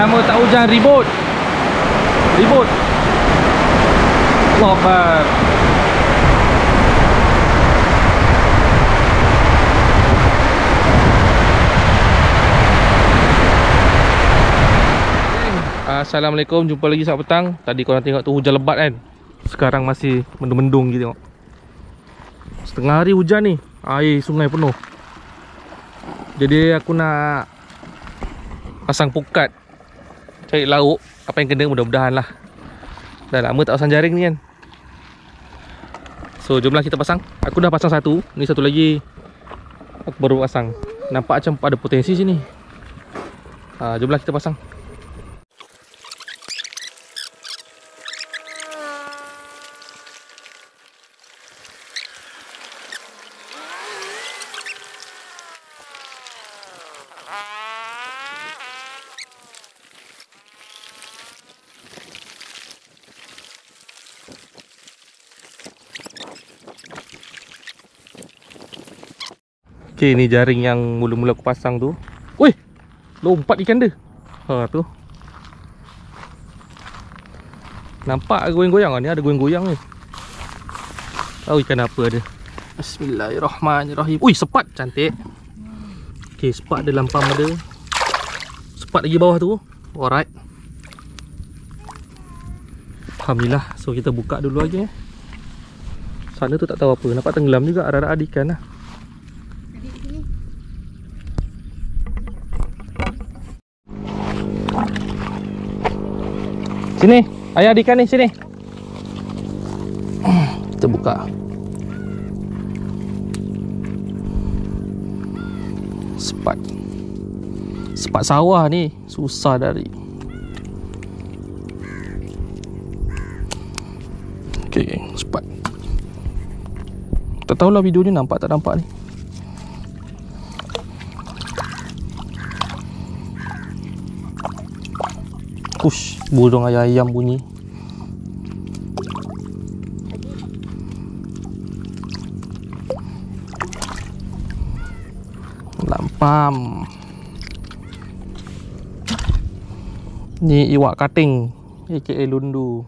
Selama tak hujan ribut. Ribut. Allah Akbar. Assalamualaikum, jumpa lagi saat petang. Tadi korang tengok tu hujan lebat kan. Sekarang masih mendung-mendung gitu tengok. Setengah hari hujan ni. Air sungai penuh. Jadi aku nak pasang pukat, cari lauk. Apa yang kena mudah-mudahan lah. Dah lama tak pasang jaring ni kan. So jomlah kita pasang. Aku dah pasang satu. Ni satu lagi aku baru pasang. Nampak macam ada potensi sini. Jomlah kita pasang. Okay, ni jaring yang mula-mula aku pasang tu. Weh, lompat ikan dia. Tu. Nampak goyang-goyang ni, ada goyang-goyang ni. Tahu ikan apa ada. Bismillahirrahmanirrahim. Ui, sepat cantik. Okay, sepat ada lampam ada. Sepat lagi bawah tu. Alright. Alhamdulillah. So kita buka dulu aja. Sana tu tak tahu apa. Nampak tenggelam juga, ada ikan lah. Sini, ayah ada ikan ni, sini. Kita buka. Sepat. Sepat sawah ni susah dari. Okay, sepat. Tak tahulah video ni nampak tak nampak ni. Push, burung ayam bunyi. Lampam. Ni iwak kating, aka lundu.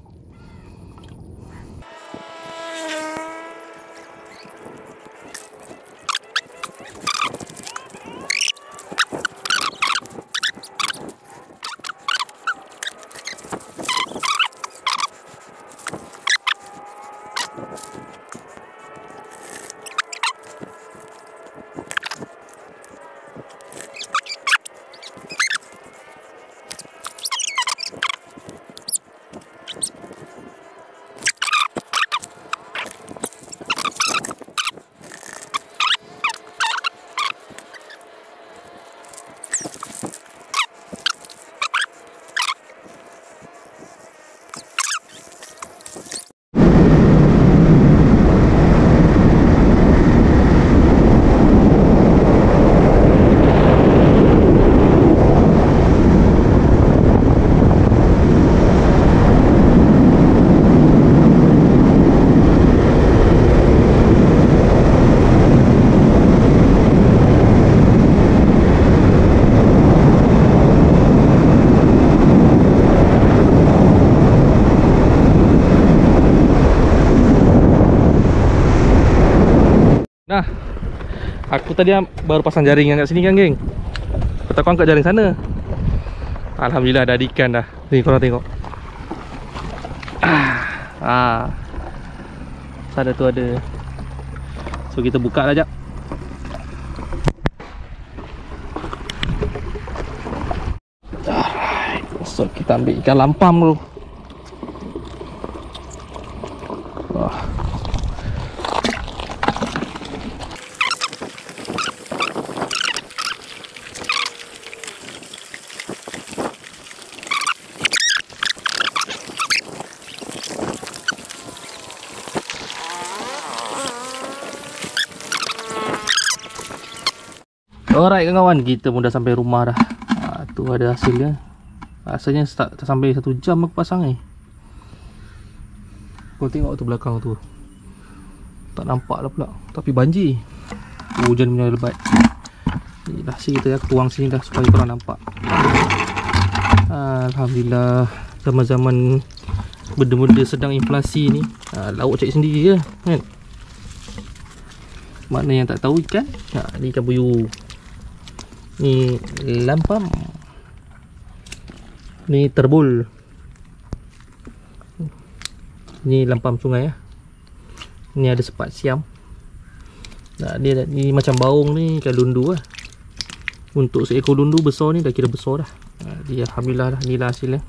Nah, aku tadi baru pasang jaring yang kat sini kan, geng. Aku tak angkat jaring sana. Alhamdulillah ada ikan dah. Ni korang tengok. Sana tu ada. So kita buka lah jap. Alright. So kita ambil ikan lampam dulu. Alright kawan, kita pun dah sampai rumah dah. Tu ada hasilnya. Rasanya tak sampai 1 jam aku pasang ni. Kau tengok tu belakang tu. Tak nampak lah pula. Tapi banjir. Hujan punya lebat. Ni dah hasil kita ya, tuang sini dah supaya korang nampak. Alhamdulillah, zaman-zaman benda-benda sedang inflasi ni, lauk cari sendiri je kan. Mana yang tak tahu ikan, ni ikan puyuh, ni lampam, ni terbul, ni lampam sungai ya. Ni ada sepat siam. Dia ni macam baung ni, ikan lundu lah. Untuk seekor lundu besar ni dah kira besar dah. Dia alhamdulillah dah, inilah hasilnya.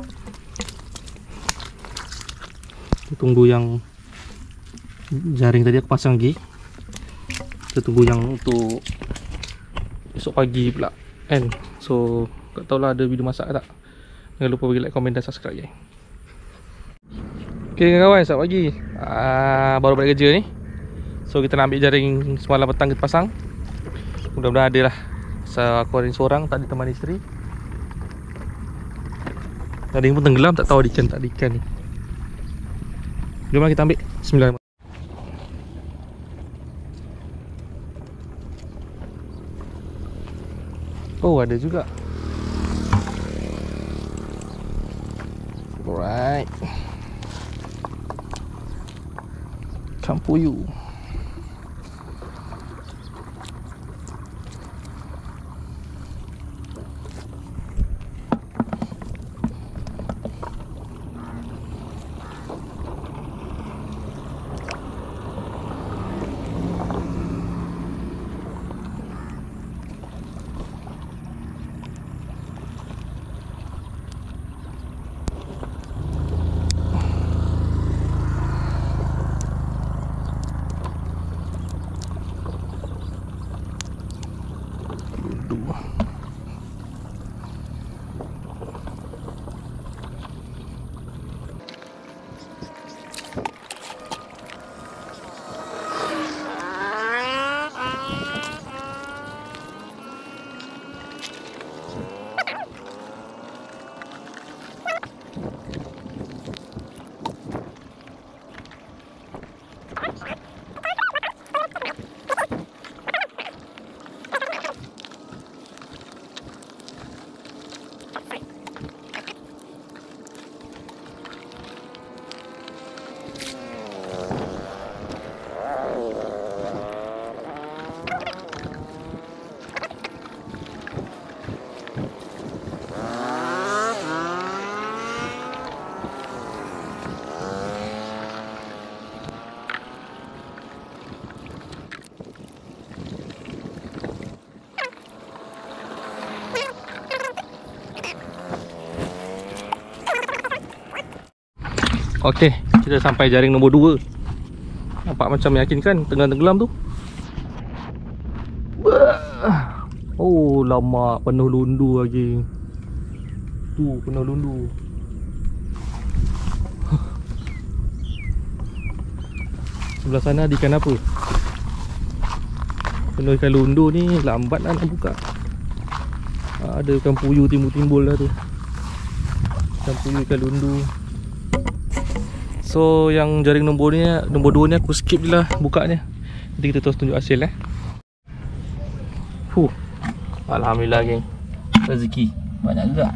Kita tunggu yang jaring tadi aku pasang lagi. Kita tunggu yang untuk esok pagi pula kan. So tak tahulah ada video masak ke tak. Jangan lupa bagi like, komen dan subscribe je. Okay kawan, selamat pagi. Baru balik kerja ni. So kita nak ambil jaring semalam petang kita pasang. Mudah-mudahan ada lah. So aku hari seorang, tak ditemani isteri. Jaring pun tenggelam, tak tahu ada ikan tak ada ikan ni. Jomlah kita ambil. Bismillahirrahmanirrahim. Oh ada juga. Alright. Ikan puyuh. Okey, kita sampai jaring nombor 2. Nampak macam meyakinkan, tenggelam tu. Oh, lama penuh lundu lagi. Tu penuh lundu. Sebelah sana ada ikan apa? Penuh ikan lundu ni, lambat lah nak buka. Ada ikan puyuh timbul-timbul lah tu. Ikan puyuh, ikan lundu. So yang jaring nombor 2 ni aku skip je lah bukanya. Nanti kita terus tunjuk hasil Alhamdulillah geng, rezeki banyak juga.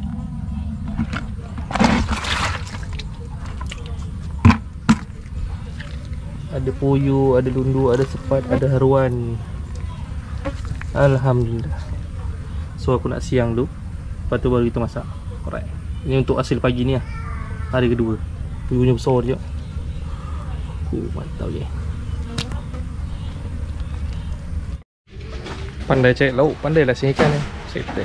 Ada puyuh, ada lundu, ada sepat, ada haruan. Alhamdulillah. So aku nak siang dulu, lepas tu baru kita masak. Alright. Ini untuk hasil pagi ni lah, hari kedua. Puyuhnya besar je. Mantap je. Pandai cari lauk, pandai lah sini ikan ni. Settle.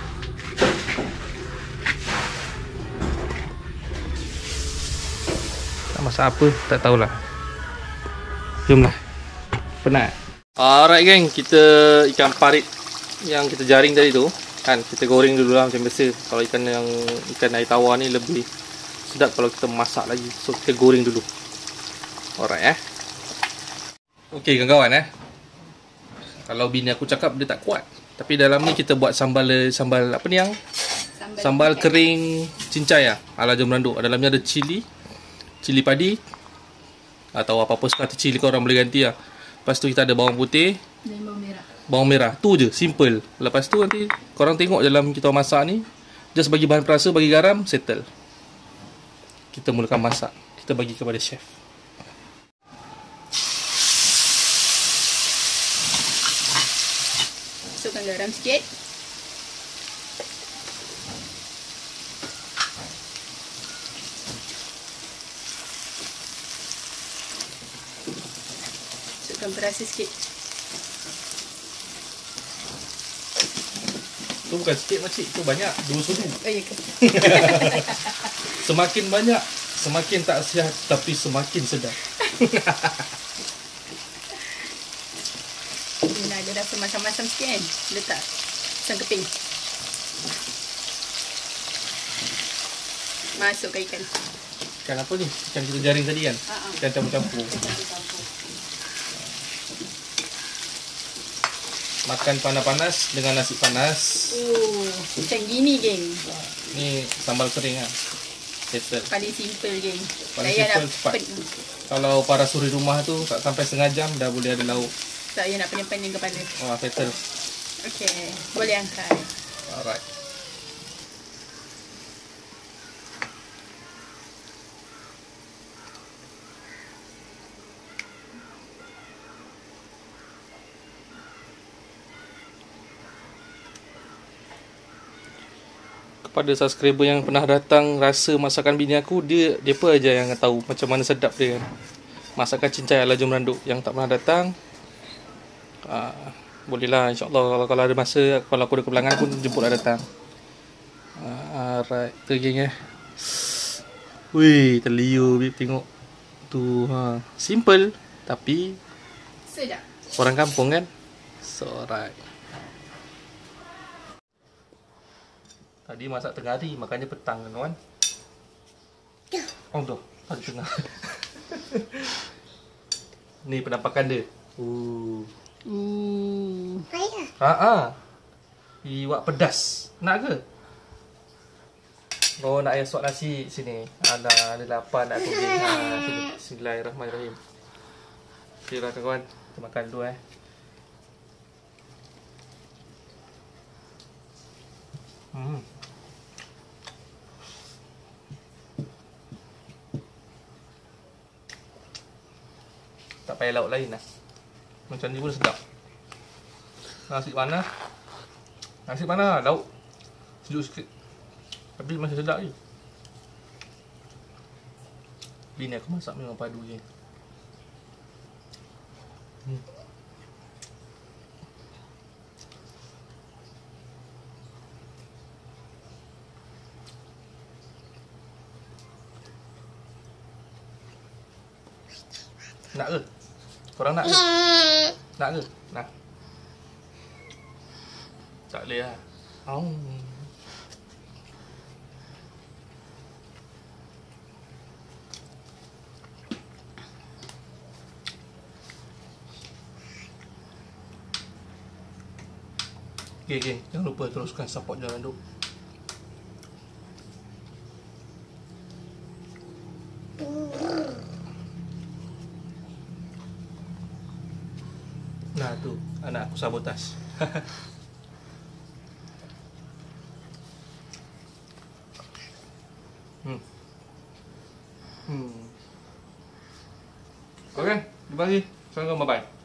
Tak masak apa, tak tahulah. Jomlah. Penat. Alright geng, kita ikan parit yang kita jaring tadi tu kan, kita goreng dulu lah macam biasa. Kalau ikan air tawar ni lebih sedap kalau kita masak lagi. So kita goreng dulu. Alright Okey kawan-kawan kalau bini aku cakap dia tak kuat, tapi dalam ni kita buat sambal apa ni yang sambal kering cincai ala Jom Randuk. Dalamnya ada cili padi atau apa-apa suka hati cili, korang boleh ganti lah. Lepas tu kita ada bawang putih dan bawang merah. Tu je, simple. Lepas tu nanti korang tengok dalam kita masak ni, Just bagi bahan perasa, bagi garam, settle. Kita mulakan masak. Kita bagi kepada chef. Masukkan garam sikit. Masukkan perasa sikit. Tu bukan sikit makcik, tu banyak. 2 sudu. Oh ya ke? Semakin banyak, semakin tak sihat, tapi semakin sedap. Dia nak ada rasa masam-masam sikit kan? Letak pisang keping. Masukkan ikan. Ikan apa ni? Ikan kita jaring tadi kan? Ikan campur-campur. Makan panas-panas dengan nasi panas. Oh, macam gini geng. Ni sambal kering lah. Settle. Paling simple geng. Paling Saya simple, nak cepat. Kalau para suri rumah tu tak sampai setengah jam dah boleh ada lauk. Saya nak pening-pening kepala. Wah, settle. Okey, boleh angkat. Alright. Kepada subscriber yang pernah datang rasa masakan bini aku, dia apa aja yang tahu macam mana sedap dia kan. Masakan cincai ala Jom Randuk. Yang tak pernah datang, bolehlah insyaAllah kalau ada masa, kalau aku ada kebelangan pun jemputlah datang. Alright, tu geng Wih, terliur bib tengok tu simple tapi Sedap. orang kampung kan. So alright. Tadi masak tengah hari, makannya petang kan kawan. Oh tu, ada tengah. Ni penampakan dia. Iwak pedas. Nak ke? Oh, nak ayah suap nasi sini. Ada lapar nak aku geng. Sini. Bismillahirrahmanirrahim. Okay lah kawan, kita makan dulu Tak payah lauk lain lah. Macam ni pun sedap. Nasi mana lauk sejuk sikit tapi masih sedap je. Bini aku masak memang padu je. Nak ke? Korang nak ke? Nak ke? Nak. Tak boleh lah. Okay. Jangan lupa teruskan support Jom Randuk. Nah tu, anak aku sabotas. Okay, terima kasih. Assalamualaikum, bye-bye.